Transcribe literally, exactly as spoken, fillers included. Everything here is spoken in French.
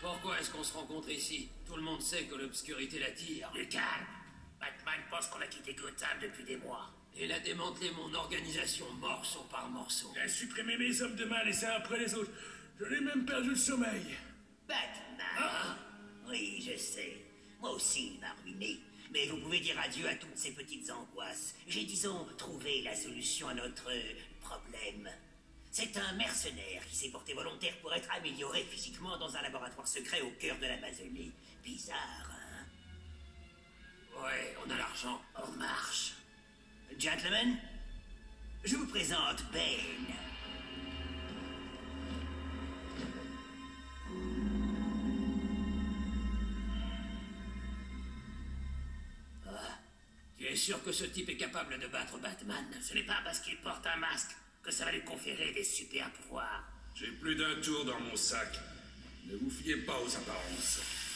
Pourquoi est-ce qu'on se rencontre ici? Tout le monde sait que l'obscurité l'attire. Du calme. Batman pense qu'on a quitté Gotham depuis des mois. Il a démantelé mon organisation morceau par morceau. Il a supprimé mes hommes de mal les uns après les autres. Je l'ai même perdu le sommeil. Batman. Ah. Oui, je sais. Moi aussi, il m'a ruiné. Mais vous pouvez dire adieu à toutes ces petites angoisses. J'ai, disons, trouvé la solution à notre euh, problème. C'est un mercenaire qui s'est porté volontaire pour être amélioré physiquement dans un laboratoire secret au cœur de l'Amazonie. Bizarre, hein? Ouais, on a l'argent. On marche. Gentlemen, je vous présente Bane. Tu es sûr que ce type est capable de battre Batman? Ce n'est pas parce qu'il porte un masque que ça va lui conférer des super pouvoirs. J'ai plus d'un tour dans mon sac. Ne vous fiez pas aux apparences.